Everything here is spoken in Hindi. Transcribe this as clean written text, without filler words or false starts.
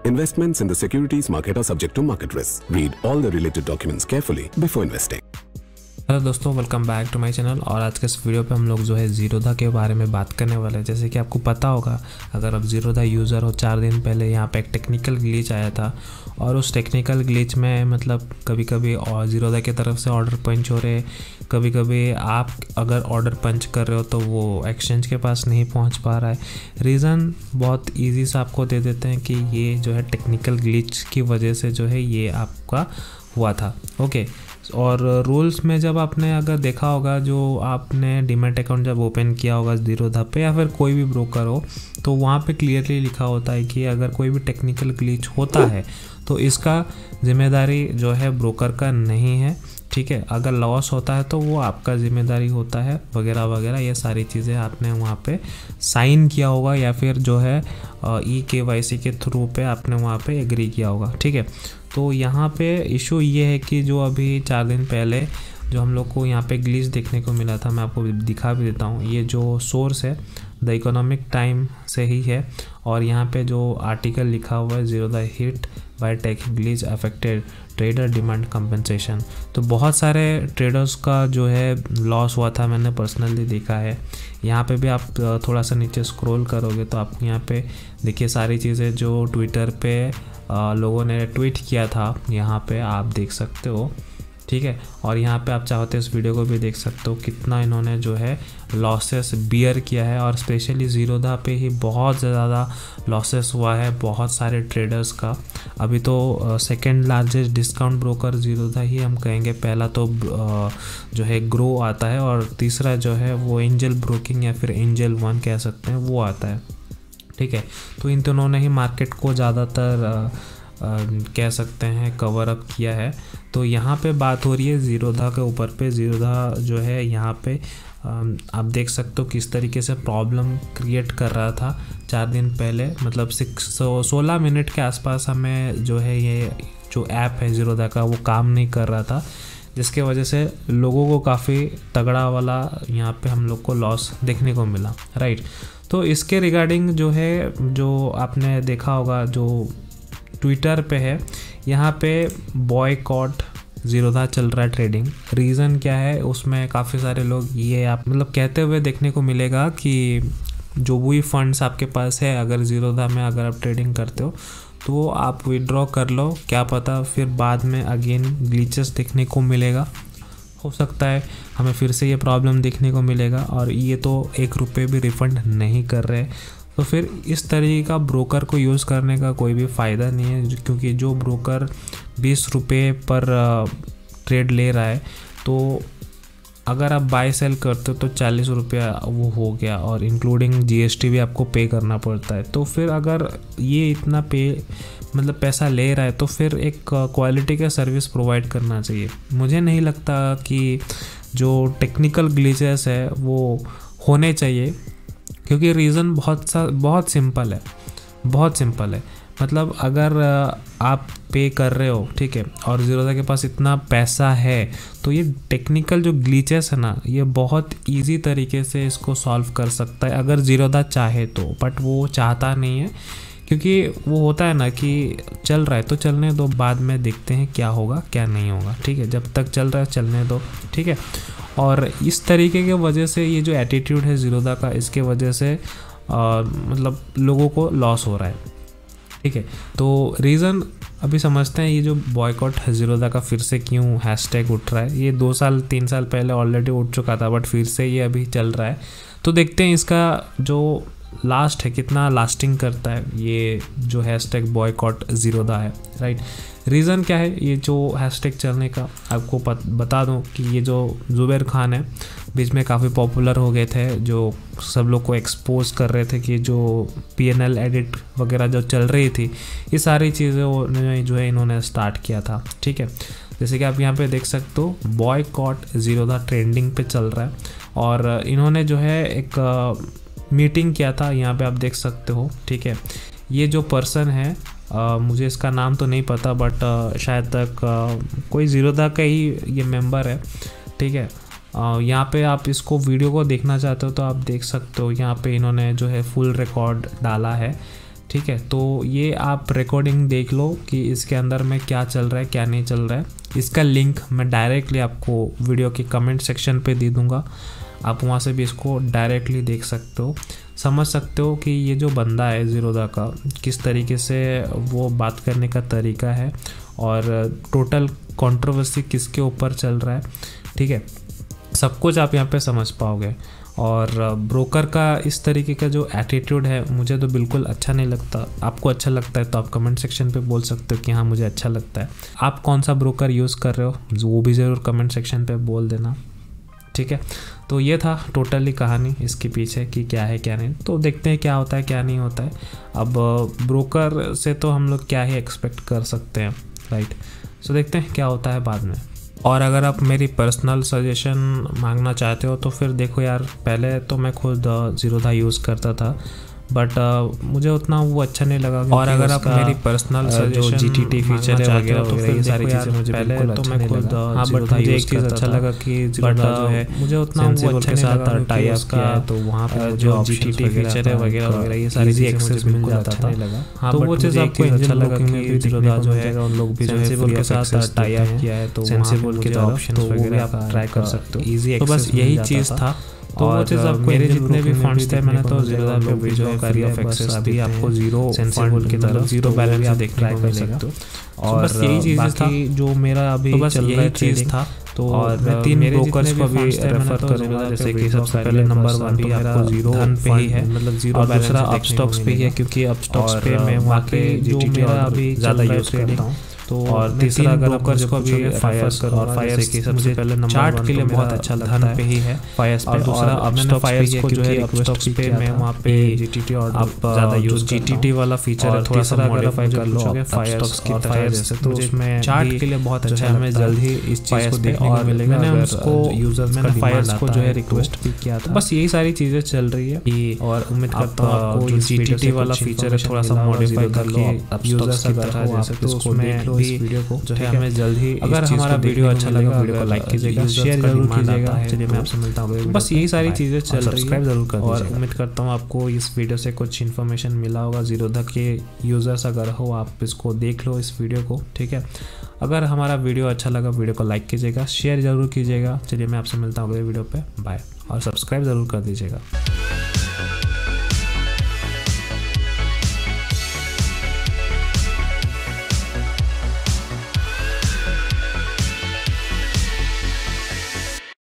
Investments in the securities market are subject to market risks. Read all the related documents carefully before investing. Hello दोस्तों, welcome back to my channel. और आज के इस वीडियो पे हम लोग जो है ज़ीरोधा के बारे में बात करने वाले हैं। जैसे कि आपको पता होगा, अगर आप ज़ीरोधा यूज़र हो, 4 दिन पहले यहाँ पे एक टेक्निकल ग्लिच आया था और उस टेक्निकल ग्लिच में मतलब कभी कभी ज़ीरोधा की तरफ से ऑर्डर पंच हो रहे, कभी कभी आप अगर ऑर्डर पंच कर रहे हो तो वो एक्सचेंज के पास नहीं पहुँच पा रहा है। रीज़न बहुत ईजी से आपको दे देते हैं कि ये जो है टेक्निकल ग्लिच की वजह से जो है ये आपका हुआ था। ओके, और रूल्स में जब आपने अगर देखा होगा, जो आपने डीमैट अकाउंट जब ओपन किया होगा ज़ीरोधा पे या फिर कोई भी ब्रोकर हो, तो वहाँ पे क्लियरली लिखा होता है कि अगर कोई भी टेक्निकल ग्लिच होता है तो इसका जिम्मेदारी जो है ब्रोकर का नहीं है। ठीक है, अगर लॉस होता है तो वो आपका जिम्मेदारी होता है, वगैरह वगैरह। ये सारी चीज़ें आपने वहाँ पे साइन किया होगा या फिर जो है KYC के थ्रू पे आपने वहाँ पे एग्री किया होगा। ठीक है, तो यहाँ पे इशू ये है कि जो अभी 4 दिन पहले जो हम लोग को यहाँ पे ग्लिच देखने को मिला था, मैं आपको दिखा भी देता हूँ। ये जो सोर्स है द इकोनॉमिक टाइम से ही है और यहाँ पे जो आर्टिकल लिखा हुआ है Zerodha hit by tech glitch affected trader demand compensation. तो बहुत सारे ट्रेडर्स का जो है लॉस हुआ था, मैंने पर्सनली देखा है। यहाँ पे भी आप थोड़ा सा नीचे स्क्रॉल करोगे तो आप यहाँ पे देखिए सारी चीज़ें जो ट्विटर पे लोगों ने ट्वीट किया था, यहाँ पे आप देख सकते हो। ठीक है, और यहाँ पे आप चाहते इस वीडियो को भी देख सकते हो कितना इन्होंने जो है लॉसेस बियर किया है। और स्पेशली ज़ीरोधा पे ही बहुत ज़्यादा लॉसेस हुआ है बहुत सारे ट्रेडर्स का। अभी तो second largest discount broker Zerodha ही हम कहेंगे। पहला तो जो है ग्रो आता है और तीसरा जो है वो एंजल ब्रोकिंग या फिर एंजल 1 कह सकते हैं, वो आता है। ठीक है, तो इन दोनों ने ही मार्केट को ज़्यादातर कह सकते हैं कवर अप किया है। तो यहाँ पे बात हो रही है ज़ीरोधा के ऊपर पे। ज़ीरोधा जो है यहाँ पे आप देख सकते हो किस तरीके से प्रॉब्लम क्रिएट कर रहा था 4 दिन पहले। मतलब 16 मिनट के आसपास हमें जो है ये जो ऐप है ज़ीरोधा का वो काम नहीं कर रहा था, जिसके वजह से लोगों को काफ़ी तगड़ा वाला यहाँ पे हम लोग को लॉस देखने को मिला। राइट, तो इसके रिगार्डिंग जो है, जो आपने देखा होगा जो ट्विटर पे है, यहाँ पे बॉयकॉट ज़ीरोधा चल रहा है ट्रेडिंग। रीज़न क्या है, उसमें काफ़ी सारे लोग ये आप मतलब कहते हुए देखने को मिलेगा कि जो भी फंड्स आपके पास है, अगर ज़ीरोधा में अगर आप ट्रेडिंग करते हो तो आप विड्रॉ कर लो, क्या पता फिर बाद में अगेन ग्लिचेस देखने को मिलेगा। हो सकता है हमें फिर से ये प्रॉब्लम देखने को मिलेगा और ये तो 1 रुपये भी रिफ़ंड नहीं कर रहे। तो फिर इस तरीके का ब्रोकर को यूज़ करने का कोई भी फ़ायदा नहीं है, क्योंकि जो ब्रोकर 20 रुपये पर ट्रेड ले रहा है, तो अगर आप बाय सेल करते हो तो 40 रुपया वो हो गया और इंक्लूडिंग GST भी आपको पे करना पड़ता है। तो फिर अगर ये इतना मतलब पैसा ले रहा है तो फिर एक क्वालिटी का सर्विस प्रोवाइड करना चाहिए। मुझे नहीं लगता कि जो टेक्निकल ग्लिचेस है वो होने चाहिए, क्योंकि रीज़न बहुत सिंपल है, बहुत सिंपल है। मतलब अगर आप पे कर रहे हो, ठीक है, और ज़ीरोधा के पास इतना पैसा है तो ये टेक्निकल जो ग्लिचेस है ना, ये बहुत इजी तरीके से इसको सॉल्व कर सकता है अगर ज़ीरोधा चाहे तो। बट वो चाहता नहीं है, क्योंकि वो होता है ना कि चल रहा है तो चलने दो, बाद में देखते हैं क्या होगा क्या नहीं होगा। ठीक है, जब तक चल रहा है चलने दो। ठीक है, और इस तरीके के वजह से ये जो एटीट्यूड है ज़ीरोधा का, इसके वजह से मतलब लोगों को लॉस हो रहा है। ठीक है, तो रीज़न अभी समझते हैं ये जो बॉयकॉट ज़ीरोधा का फिर से क्यों हैशटैग उठ रहा है। ये 2-3 साल पहले ऑलरेडी उठ चुका था, बट फिर से ये अभी चल रहा है। तो देखते हैं इसका जो लास्ट है कितना लास्टिंग करता है ये जो हैशटैग बॉयकॉट ज़ीरोधा है। राइट, रीज़न क्या है ये जो हैशटैग चलने का, आपको बता दूं कि ये जो ज़ुबैर खान है, बीच में काफ़ी पॉपुलर हो गए थे, जो सब लोग को एक्सपोज कर रहे थे कि जो PNL एडिट वगैरह जो चल रही थी, ये सारी चीज़ें जो है इन्होंने स्टार्ट किया था। ठीक है, जैसे कि आप यहाँ पे देख सकते हो बॉयकॉट ज़ीरोधा ट्रेंडिंग पे चल रहा है और इन्होंने जो है एक मीटिंग किया था, यहाँ पे आप देख सकते हो। ठीक है, ये जो पर्सन है मुझे इसका नाम तो नहीं पता, बट शायद तक कोई ज़ीरोधा का ही ये मेंबर है। ठीक है, यहाँ पे आप इसको वीडियो को देखना चाहते हो तो आप देख सकते हो। यहाँ पे इन्होंने जो है फुल रिकॉर्ड डाला है ठीक है। तो ये आप रिकॉर्डिंग देख लो कि इसके अंदर में क्या चल रहा है क्या नहीं चल रहा है। इसका लिंक मैं डायरेक्टली आपको वीडियो के कमेंट सेक्शन पे दे दूँगा, आप वहाँ से भी इसको डायरेक्टली देख सकते हो, समझ सकते हो कि ये जो बंदा है ज़ीरोधा का किस तरीके से वो बात करने का तरीका है और टोटल कंट्रोवर्सी किसके ऊपर चल रहा है, ठीक है। सब कुछ आप यहाँ पे समझ पाओगे। और ब्रोकर का इस तरीके का जो एटीट्यूड है मुझे तो बिल्कुल अच्छा नहीं लगता। आपको अच्छा लगता है तो आप कमेंट सेक्शन पे बोल सकते हो कि हाँ मुझे अच्छा लगता है। आप कौन सा ब्रोकर यूज़ कर रहे हो वो भी ज़रूर कमेंट सेक्शन पे बोल देना, ठीक है। तो ये था टोटली कहानी इसके पीछे कि क्या है क्या नहीं। तो देखते हैं क्या होता है क्या नहीं होता है। अब ब्रोकर से तो हम लोग क्या ही एक्सपेक्ट कर सकते हैं, राइट। सो देखते हैं क्या होता है बाद में। और अगर आप मेरी पर्सनल सजेशन मांगना चाहते हो तो फिर देखो यार, पहले तो मैं खुद ज़ीरोधा यूज़ करता था बट मुझे उतना वो अच्छा नहीं लगा। और अगर आप मेरी पर्सनल जो GTT फीचर है वगैरह तो फिर ये सारी चीज़ें मुझे पहले तो मैं खुद हाँ बट मुझे एक चीज़ अच्छा लगा कि ज़ीरोधा जो है मुझे उतना वो अच्छा नहीं लगा टाई अप किया है, तो वहाँ पे जो GTT फीचर है वगैरह ये सारी चीज़ें एक्सेस मिल जाता था। हाँ तो वो चीज़ आपको अच्छा लगा कि ज़ीरोधा जो है उन लोग भी सेंसिबल के साथ टाई अप किया है, तो सेंसिबल के जो ऑप्शंस वगैरह आप ट्राई कर सकते हो ईजी। तो बस यही चीज़ था। तो वो चीज़ आपको मेरे जितने भी फंड्स थे मैंने तो ज़ीरोधा पे भी जो कार्य ऑफ एक्सेस अभी आपको जीरो सेंसिबल की तरफ जीरो बैलेंस आप ट्राई कर सकते हो। और बस यही चीज़ था जो मेरा अभी चल रहा है चीज़ था। तो और मैं 3 ब्रोकर्स को भी रेफर करूँगा, जैसे कि सबसे पहले नंबर 1 तो आपको जीरो धन पे ही है, मतलब जीरो, और दूसरा अपस्टॉक्स पे ही है क्योंकि अपस्टॉक्स पे मैं वहाँ पे जो मेरा अभी ज़्यादा यूज़ करता हूँ। तो और तीसरा अगर ब्रोकर्स को भी फायर्स और फायर्स की सबसे पहले नंबर चार्ट के लिए बहुत अच्छा लगता है पे ही है फायर्स पे। दूसरा अपस्टॉक्स फायर्स को जो है अपस्टॉक्स पे मैं वहाँ पे GTT और आप ज़्यादा यूज GTT वाला फीचर है, थोड़ा सा मॉडिफाई कर लो फायर्स की फायर्स, तो उसमें चार्ट के लिए बहुत अच्छा है। हमें जल्द ही इस चीज़ को देखने को मिलेगा। मैंने उसको यूजर्स मैंने फायर्स को जो है रिक्वेस्ट भी किया था। बस यही सारी चीज़ें चल रही है और उम्मीद करता हूँ आपको जो GTT वाला फीचर है थोड़ा सा मॉडिफाई कर लो यूजर्स की तरह, जैसे तो उसको देख लो इस वीडियो को जो है हमें जल्द ही। अगर हमारा वीडियो अच्छा लगा वीडियो को लाइक कीजिएगा, शेयर जरूर कीजिएगा। चलिए मैं आपसे मिलता हूँ। बस यही सारी चीज़ें चल रही है, सब्सक्राइब जरूर कर और उम्मीद करता हूँ आपको इस वीडियो से कुछ इन्फॉर्मेशन मिला होगा। ज़ीरोधा के यूज़र्स अगर हो आप इसको देख लो इस वीडियो को, ठीक है। अगर हमारा वीडियो अच्छा लगा वीडियो को लाइक कीजिएगा, शेयर जरूर कीजिएगा। चलिए मैं आपसे मिलता हूँ अगले वीडियो पे, बाय। और सब्सक्राइब ज़रूर कर दीजिएगा।